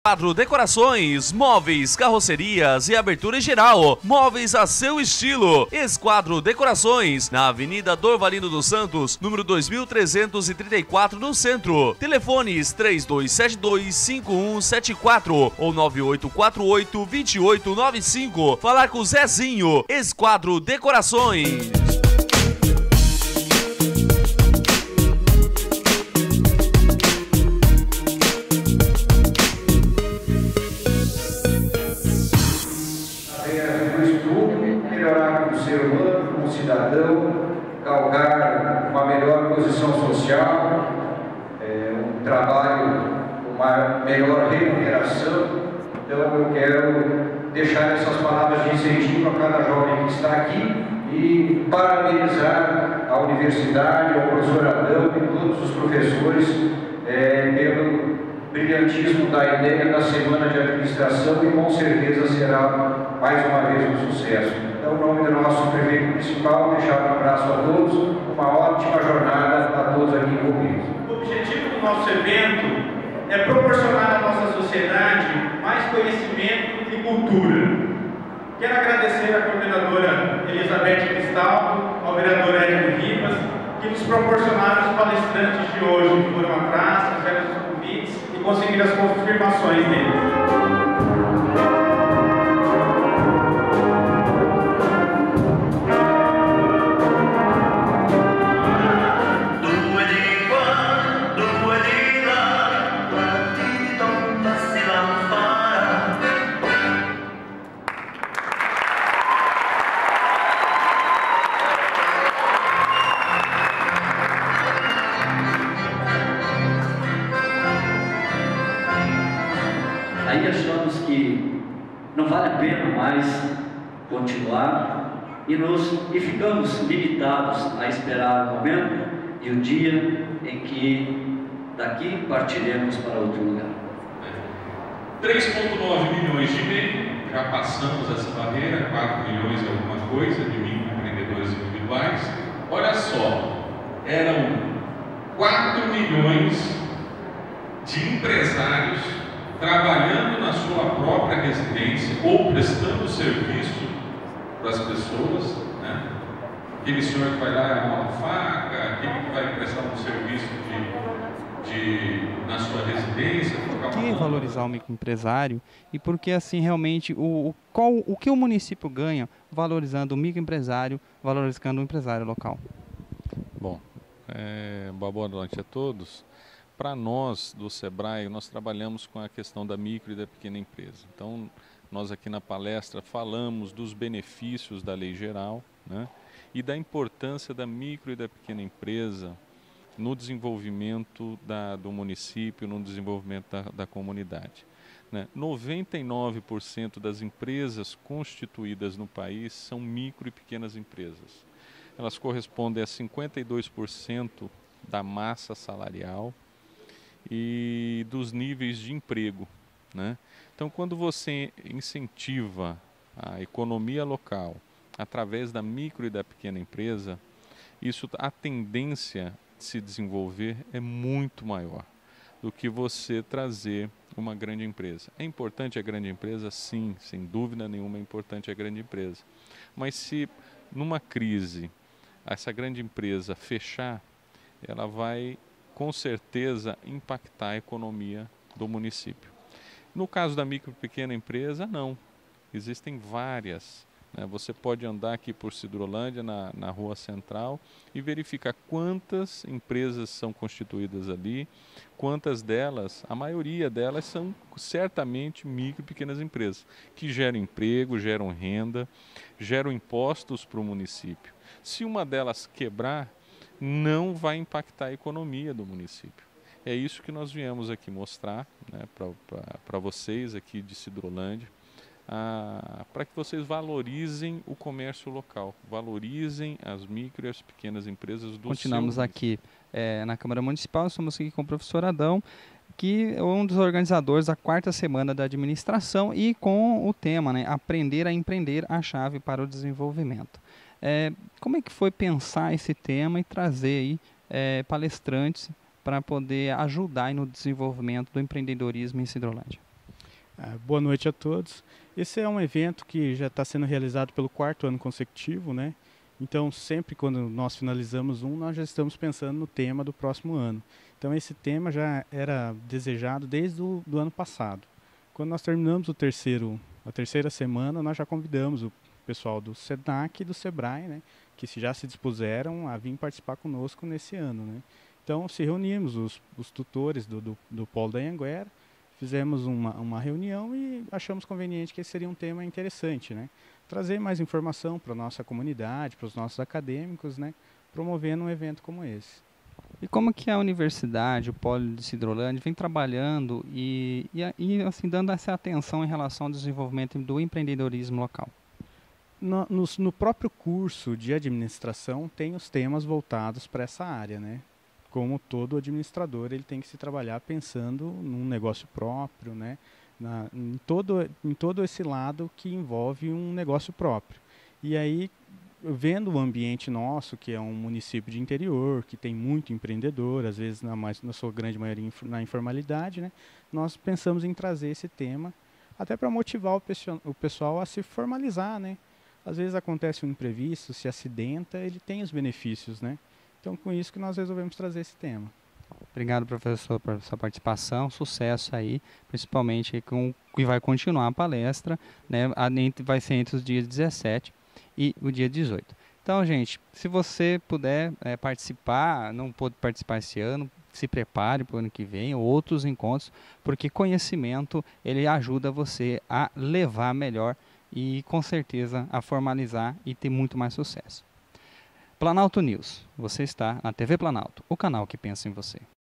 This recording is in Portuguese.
Quadro Decorações, móveis, carrocerias e abertura em geral. Móveis a seu estilo. Esquadro Decorações, na Avenida Dorvalino dos Santos, número 2334, no centro. Telefones 3272-5174 ou 9848-2895. Falar com o Zezinho. Esquadro Decorações. Galgar uma melhor posição social, um trabalho, uma melhor remuneração. Então eu quero deixar essas palavras de incentivo a cada jovem que está aqui e parabenizar a universidade, ao professor Adão e todos os professores pelo brilhantismo da ideia da Semana de Administração, e com certeza será mais uma vez um sucesso. Então, em nome do nosso prefeito municipal, deixar um abraço a todos, uma ótima jornada a todos aqui envolvidos. O objetivo do nosso evento é proporcionar à nossa sociedade mais conhecimento e cultura. Quero agradecer à coordenadora Elizabeth Cristaldo, ao vereador Edno Rivas, que nos proporcionaram os palestrantes de hoje, que foram atrás, fizeram os convites e conseguiram as confirmações deles. Aí achamos que não vale a pena mais continuar e ficamos limitados a esperar o momento e o dia em que daqui partiremos para outro lugar. 3,9 milhões de MEI, já passamos essa barreira, 4 milhões e alguma coisa de microempreendedores individuais. Olha só, eram 4 milhões de empresários trabalhando na sua própria residência ou prestando serviço para as pessoas, né? Aquele senhor que vai lá arrumar uma faca, aquele que vai prestar um serviço na sua residência. Por que valorizar o microempresário e por que assim realmente o que o município ganha valorizando o microempresário, valorizando o empresário local? Bom, boa noite a todos. Para nós do SEBRAE, nós trabalhamos com a questão da micro e da pequena empresa. Então, nós aqui na palestra falamos dos benefícios da lei geral, né, e da importância da micro e da pequena empresa no desenvolvimento do município, no desenvolvimento da comunidade. 99% das empresas constituídas no país são micro e pequenas empresas. Elas correspondem a 52% da massa salarial e dos níveis de emprego, né? Então, quando você incentiva a economia local através da micro e da pequena empresa, a tendência de se desenvolver é muito maior do que você trazer uma grande empresa. É importante a grande empresa? Sim, sem dúvida nenhuma é importante a grande empresa. Mas se numa crise essa grande empresa fechar, ela vai com certeza impactar a economia do município. No caso da micro e pequena empresa, não. Existem várias. Você pode andar aqui por Sidrolândia, na rua central, e verificar quantas empresas são constituídas ali, quantas delas, a maioria delas são certamente micro e pequenas empresas, que geram emprego, geram renda, geram impostos para o município. Se uma delas quebrar, não vai impactar a economia do município. É isso que nós viemos aqui mostrar, né, para vocês aqui de Sidrolândia, para que vocês valorizem o comércio local, valorizem as micro e as pequenas empresas do Continuamos aqui na Câmara Municipal, estamos aqui com o professor Adão, que é um dos organizadores da 4ª Semana da Administração e com o tema, né, Aprender a Empreender, a chave para o desenvolvimento. Como é que foi pensar esse tema e trazer aí palestrantes para poder ajudar aí no desenvolvimento do empreendedorismo em Sidrolândia? Boa noite a todos. Esse é um evento que já está sendo realizado pelo 4º ano consecutivo, né? Então, sempre quando nós finalizamos nós já estamos pensando no tema do próximo ano. Então, esse tema já era desejado desde o ano passado. Quando nós terminamos a terceira semana, nós já convidamos o pessoal do SENAC e do SEBRAE, né? Que já se dispuseram a vir participar conosco nesse ano, né? Então, se reunimos os tutores do Polo da Anhanguera, fizemos uma reunião e achamos conveniente que esse seria um tema interessante, né? Trazer mais informação para a nossa comunidade, para os nossos acadêmicos, né? Promovendo um evento como esse. E como que a universidade, o Polo de Sidrolândia, vem trabalhando e assim, dando essa atenção em relação ao desenvolvimento do empreendedorismo local? No próprio curso de administração tem os temas voltados para essa área, né? Como todo administrador, ele tem que se trabalhar pensando num negócio próprio, né? Em todo esse lado que envolve um negócio próprio. E aí, vendo o ambiente nosso, que é um município de interior, que tem muito empreendedor, às vezes na sua grande maioria na informalidade, né? Nós pensamos em trazer esse tema até para motivar o pessoal a se formalizar, né? Às vezes acontece um imprevisto, se acidenta, ele tem os benefícios, né? Então, com isso que nós resolvemos trazer esse tema. Obrigado, professor, por sua participação. Sucesso aí, principalmente com que vai continuar a palestra, né? Vai ser entre os dias 17 e o dia 18. Então, gente, se você puder participar, não pôde participar esse ano, se prepare para o ano que vem, ou outros encontros, porque conhecimento, ele ajuda você a levar melhor e, com certeza, a formalizar e ter muito mais sucesso. Planalto News, você está na TV Planalto, o canal que pensa em você.